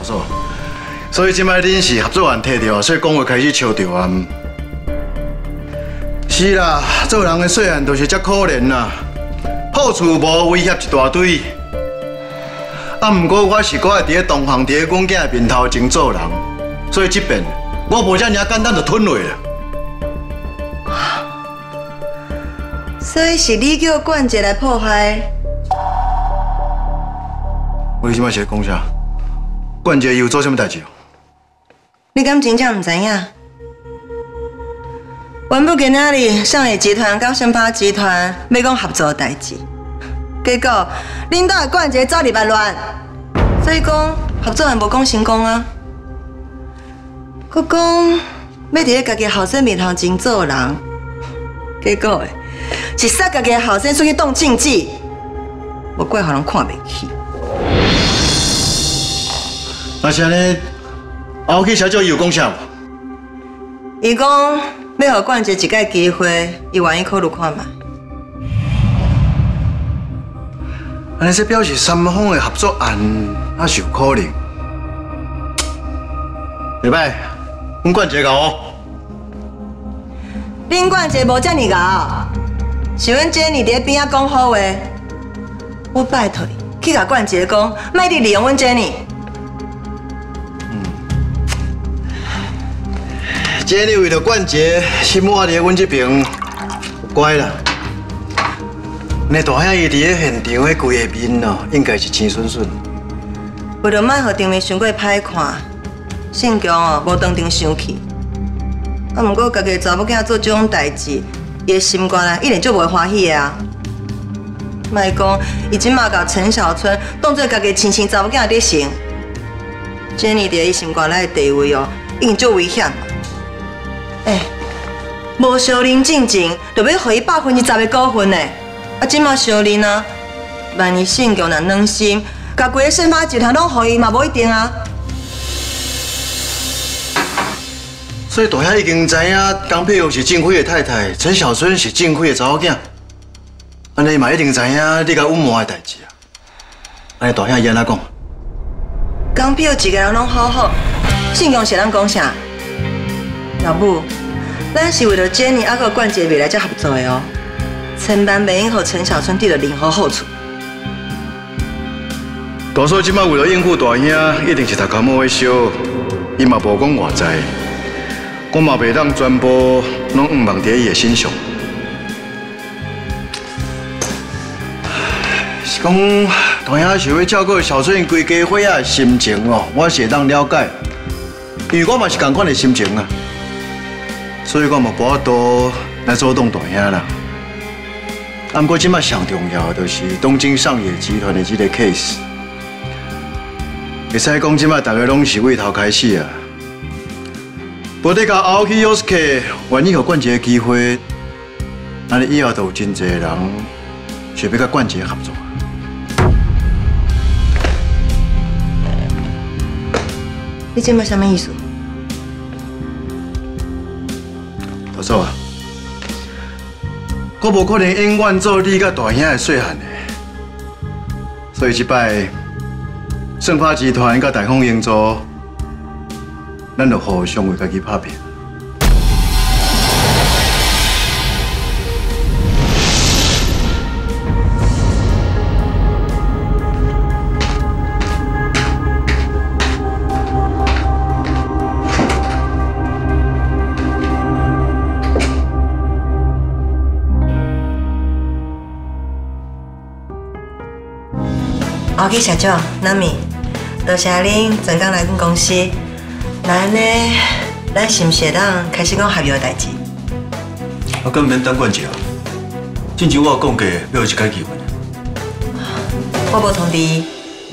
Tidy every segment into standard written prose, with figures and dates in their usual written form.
所，所以即摆恁是合作案摕到，所以讲话开始笑着啊。是啦，做人的细汉就是遮可怜啦，好处无，威胁一大堆。啊，毋过我是搁会伫咧同行，伫咧阮囝面头前做人，所以即边我无遮尔简单就吞落啦。 所以是你叫冠杰来破坏？ 我即摆是咧讲啥？冠杰有做啥物代志？ 你敢真正唔知影？原本今仔日上野集团甲盛发集团要讲合作代志，结果领导的冠杰走入来乱，所以讲合作也无讲成功啊。佮讲要伫咧家己后生面头前做人，结果是杀家己的后生出去动竞技，无怪互人看袂起。 那是安尼，后去小舅有讲啥无？ 伊讲要互冠杰一届机会，伊愿意考虑看卖。 安尼这表示三方的合作案还是有可能。袂歹，阮冠杰搞哦。 恁冠杰无遮尔咬，是阮姐你伫咧边仔讲好话。我拜托你去甲冠杰讲，莫伫利用阮姐你。 姐你为了冠杰，心活伫阮这边，乖啦。那大兄伊伫咧现场，迄规个面哦，应该是青顺顺。 为了莫互场面伤过歹看，姓强哦无当场生气。啊，毋过家己查某囝做这种代志，伊的心肝内一定就袂欢喜的啊。莫讲伊即马甲陈小春当做家己亲生查某囝伫成，这呢伫伊心肝内的地位哦，已经足危险。无小林进前，就要互伊10%的股份呢。啊，即马小林啊，万一姓强若软心，甲规个盛发集团拢互伊嘛，无一定啊。 所以大兄已经知影，江佩玉是郑辉的太太，陈小春是郑辉的查某囝。安尼嘛一定知影你甲隐瞒的代志啊。安尼大兄伊安怎讲？ 江佩玉一个人拢好好，姓强是咱讲啥？老母，咱是为了Jenny还有冠杰未来才合作的哦，千万袂用互陈小春得到任何好处。 大嫂即摆为了应付大兄，一定是头壳摸火烧，伊嘛无讲外在，我嘛袂当全部拢放伫伊的身上。是讲大兄想要照顾小春规家伙仔的心情哦，我是会当了解，因为我嘛是同款的心情啊。所以我嘛无法度来阻挡大兄啦。啊，不过即摆上重要的就是东京上野集团的这个 case， 会使讲即摆大家拢是为头开始啊。无得甲后去 Yosuke 愿意互冠杰机会，安尼以后就有真侪人想要甲冠杰合作。 你这摆什么意思？ 大嫂啊，我无可能永远做你甲大兄的细汉的，所以这摆盛发集团甲大丰营造，咱就互相为家己拍拼。 后期社长，南米，多谢恁专工来阮公司。那安尼，咱是毋是会当开始讲合约的代志？ 我根本等冠杰啊！之前我有讲过要有一届机会。 我无通知伊。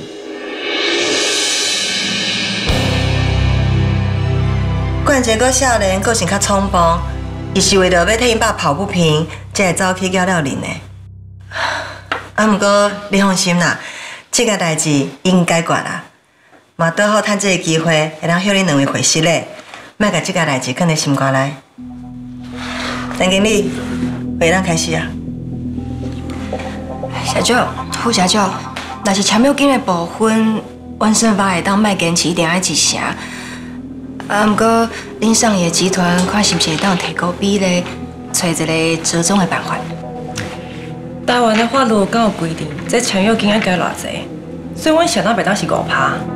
冠杰个少年个性较冲动，伊是为了要替因爸抱不平，才会走去交了人的。啊，毋过你放心啦。这个代志已经解决啦，嘛拄好趁这个机会，会当向恁两位回息咧，莫甲这个代志放在心肝内。陈经理，会当开始啊。 社长、副社长，若是签约金的部分， 阮顺发会当卖坚持一定爱一成。啊，毋过恁上野集团看是毋是会当提高比例，找一个折中的办法？ 台湾的法律敢有规定，这签约金要加偌济？所以阮想到袂当是5%。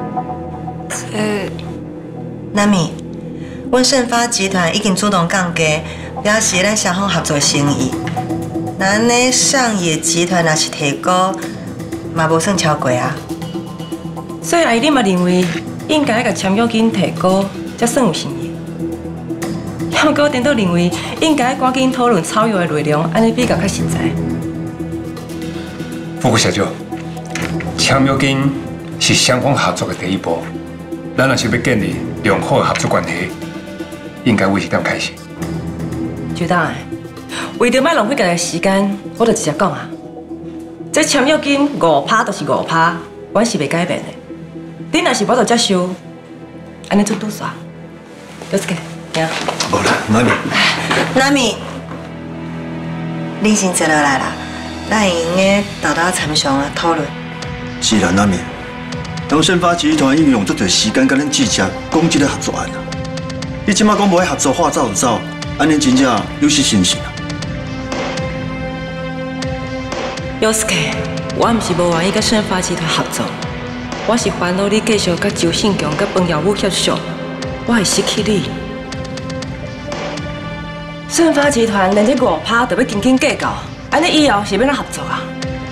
南米，阮盛发集团已经主动降价，表示咱双方合作生意。那安尼上野集团若是提高，嘛无算超过啊。 所以阿姨，你嘛认为应该甲签约金提高，才算有诚意？还毋过颠倒认为应该赶紧讨论草约的内容，安尼比较较实在。 副副社长，签约金是双方合作的第一步。咱若是要建立良好的合作关系，应该为是点开始。 局长，为着莫浪费家己的时间，我就直接讲啊，这签约金5%就是5%，阮是袂改变的。恁若是无法接受，安尼就拄煞。有这个，行。 无啦，妈咪。 南米，恁先坐落来啦，咱会用个豆豆参详啊讨论。 是啦，妈咪。咱盛发集团已经用足多时间甲恁记者讲这个合作案啦。你即马讲无爱合作，话走就走，安尼真正有失信心啊。 Yosuke， 我毋是无愿意甲盛发集团合作，我是烦恼你继续甲周信强、甲彭耀武协商，我会失去你。盛发集团连这5%都要紧紧计较，安尼以后是要哪合作啊？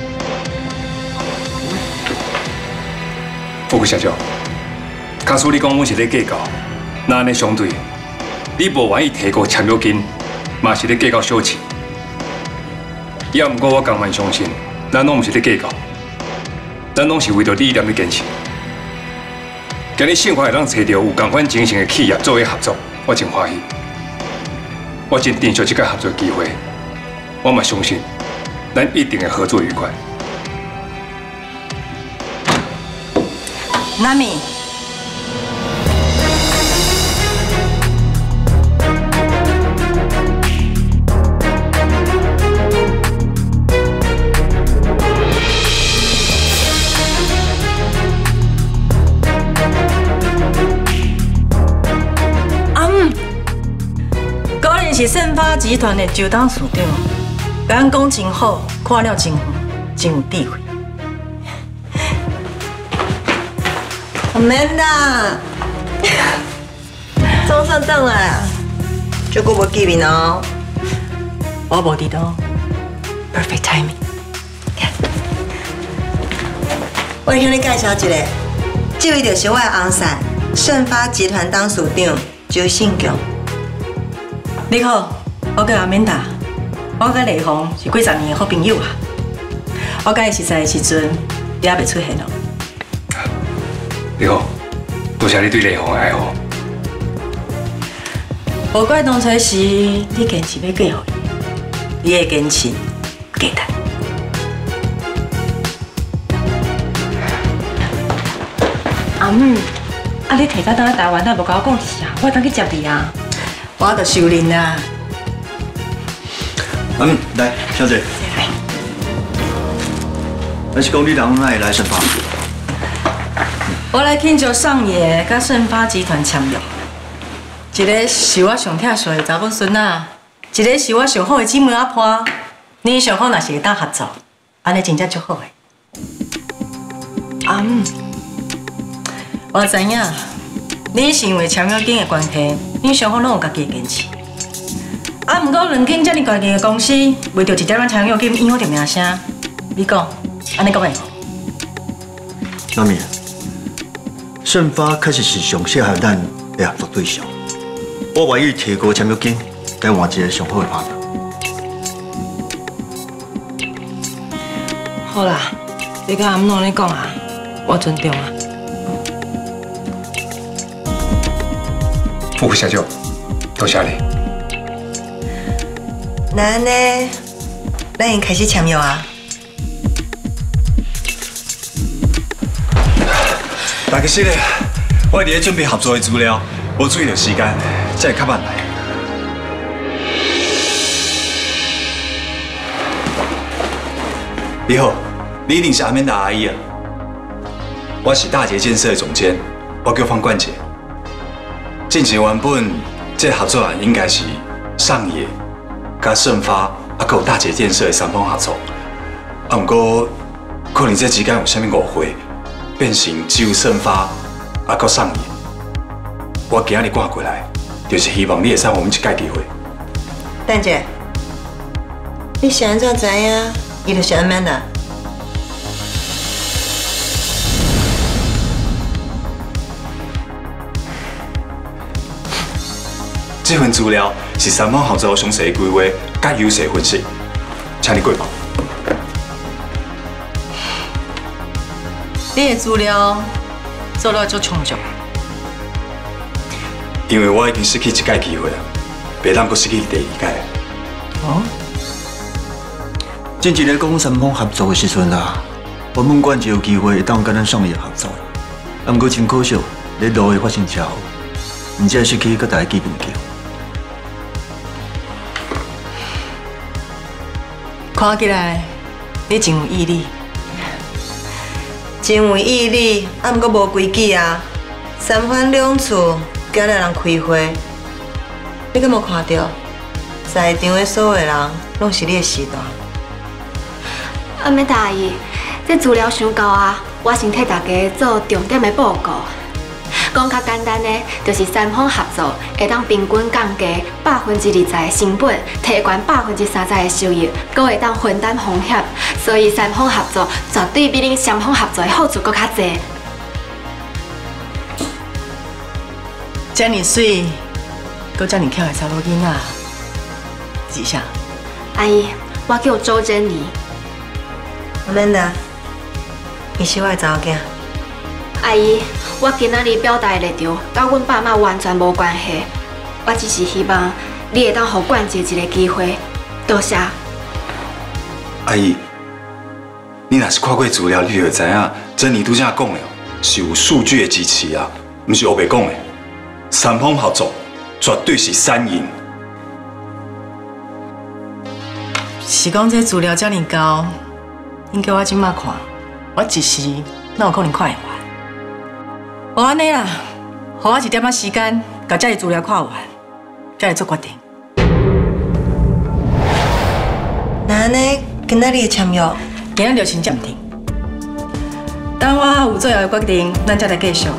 副副社长，假使你讲阮是咧计较，那安尼相对，你无愿意提高签约金，嘛是咧计较小钱。也毋过我甘愿相信，咱拢毋是咧计较，咱拢是为着理念咧坚持。今日盛发会当找到有同款精神的企业作为合作，我真欢喜。我真珍惜这个合作机会，我嘛相信，咱一定会合作愉快。 南米， 果然是盛发集团的周董事长，甲咱讲真好，看了真远，真有智慧。 免啦，总算倒来啊！这个无见面哦。 我无伫到 ，perfect timing。 我向你介绍一个，这位就是我的翁婿，盛发集团董事长周信强。 你好，我叫阿敏达，我甲丽芳是几十年的好朋友啊。我甲伊熟识的时阵，你还未出现咯。 你好，多谢你对丽芳的爱护。 无怪当初是你坚持要嫁予伊，你的坚持不简单。阿姆，啊你提早倒来台湾，哪无甲我讲一声，我当去接你啊。我著收敛啦。 来，小姐。还是讲你人哪会来盛发？ 我来庆祝上野甲盛发集团签约，一个是我上疼惜的查某孙仔，一个是我上好的姊妹阿婆。你上好若是会当合作，安尼真正足好的。我知影，你是因为签约金的关系，你上好拢有家己的坚持。毋过两间遮尔大间的公司，为着一点仔签约金影响着名声，你讲安尼讲会好？ 阿米，盛发确实是上适合咱的合作对象。我愿意提高签约金，来换一个上好的 partner。 好啦，你甲阿姆安尼讲啊，我尊重啊。 副副社长，多谢你。 那安尼，咱已经开始签约啊。 大家是咧，我伫咧准备合作的资料，无注意到时间，才会较慢来。你好，你一定是阿敏达阿姨啊？ 我是大捷建设的总监，我叫方冠杰。进前原本这合作案应该是上野、甲盛发，还有大捷建设的三方合作。啊，不过可能这之间有啥物误会，变成只有盛发，还有上野。我今日赶过来，就是希望你会使我们一届机会。 蛋姐，你是安怎知影？伊就是安曼啊？ 这份资料是三方合作详细规划、甲优势分析，请你过报。 你的资料做了足充足， 因为我已经失去一届机会了，袂当阁失去第二届。 哦，前一个讲三方合作的时阵啊，原本冠杰有机会会当跟咱商业合作，啊，不过真可惜，咧路会发生车祸，而且失去搁大家基本桥。 看起来你真有毅力，真有毅力，啊，毋过无规矩啊！三番两次叫人开会，你敢无看到？在场的所有人拢是你的死党。 阿妹大姨，这资料伤厚啊！我先替大家做重点的报告。讲较简单的，就是三方合作会当平均降低20%的成本，提悬30%的收益，阁会当分担风险。所以三方合作绝对比恁双方合作的好处阁较侪。 遮尔水，阁遮尔巧的查某囡仔，是啥？ 阿姨，我叫周珍妮。 Amanda，伊是我的查某囝。 阿姨，我今仔日表达的立场，甲阮爸妈完全无关系。我只是希望你会当互冠杰一个机会，多谢。 阿姨，你若是看过资料，你就会知影，珍妮拄则讲的是有数据的支持啊，毋是黑白讲的。三方合作绝对是三赢。 是讲这资料遮尔高，应叫我即马看，我一时哪有可能看会完？无安尼啦，给我一点仔时间，把这些资料看完，再来做决定。那安尼，今仔日的签约，今仔就先暂停。等我有最后的决定，咱再来继续。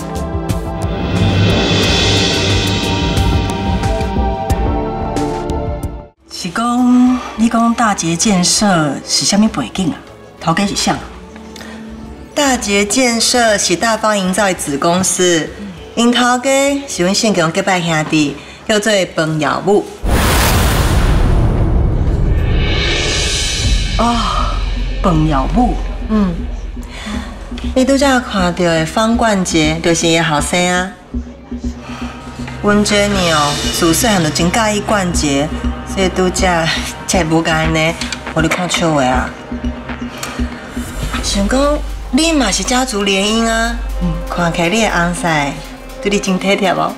是讲，你讲大捷建设是啥物背景啊？头家是啥？大捷建设是大方营造的子公司，因头家是阮姓强结拜兄弟，叫做彭耀武。哦，彭耀武，你拄则看到的方冠杰，就是伊的后生啊。阮这呢哦，自细汉就真介意冠杰，所以拄则才无甲安尼，互你看笑话啊。想讲。你嘛是家族联姻啊，看起来你的翁婿对你真体贴哦。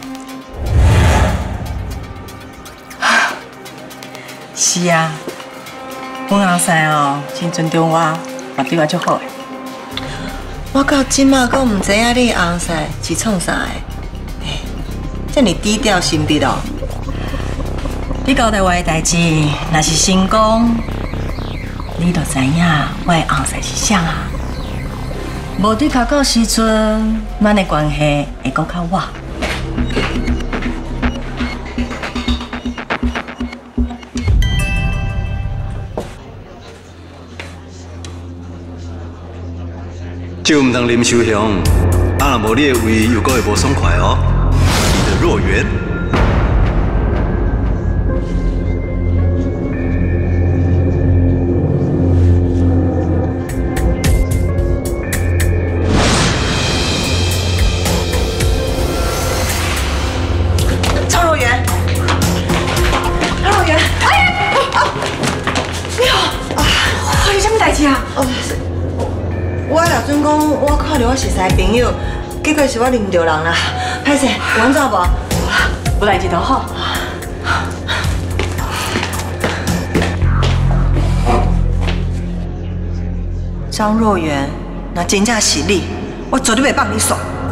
是啊，阮翁婿哦，真尊重我，嘛对我足好诶。我到今嘛阁唔知影你的翁婿是创啥的，这么低调神秘哦。你交代我的代志，若是成功，你就知影我的翁婿是啥啊。无对较到时阵，咱的关系会搁较活。 酒唔通啉伤香，啊若无你的胃又搁会无爽快哦。你的若元。 我老准讲，我看到我熟识朋友，结果是我认着人啦。歹势，有走无？有代志就好。张若元，那真正是你， 我绝对袂放你爽。